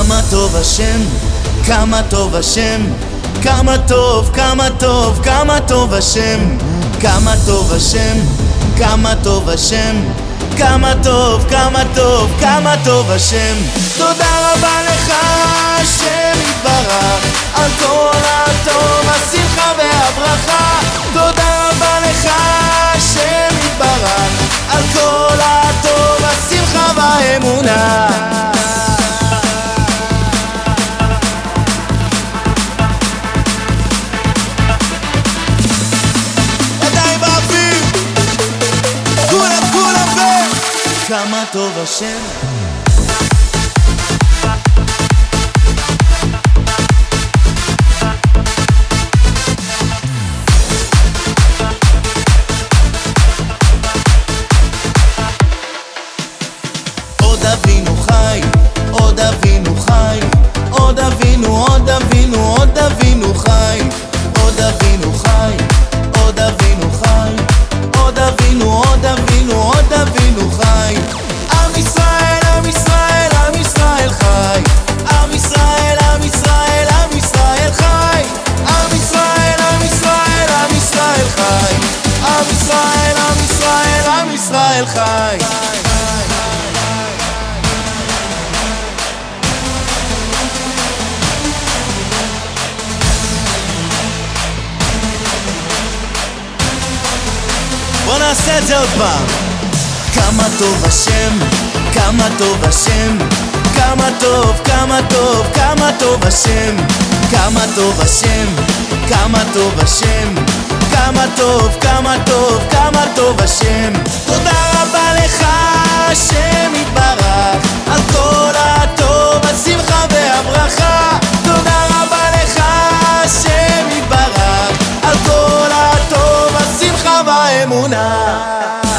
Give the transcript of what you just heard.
כמה טוב השם, כמה טוב השם, כמה טוב, כמה טוב, כמה טוב השם, כמה טוב השם, כמה טוב השם, כמה טוב, כמה טוב, כמה טוב השם. תודה רבה לך השם יתברך על כל הטוב, השמחה והברכה. תודה רבה לך השם יתברך על כל הטוב, השמחה והאמונה. כמה טוב השם. עוד אבינו חי, עוד אבינו חי, עוד אבינו, עוד אבינו, עוד אבינו חי, עוד אבינו חי, עוד אבינו חי, עוד אבינו, עוד אבינו, עוד אבינו חי. עם ישראל, עם ישראל, עם ישראל חי. עם ישראל, עם ישראל, עם ישראל חי. עם ישראל, עם ישראל, עם ישראל חי. עם ישראל, עם ישראל, עם ישראל חי. בוא נעשה את זה עוד פעם. כמה טוב השם, כמה טוב השם, כמה טוב, כמה טוב, כמה טוב השם, כמה טוב השם, כמה טוב השם, כמה טוב, כמה טוב, כמה טוב השם. תודה רבה לך השם יתברך על כל הטוב, השמחה והברכה. תודה רבה לך השם יתברך על כל הטוב, השמחה והאמונה.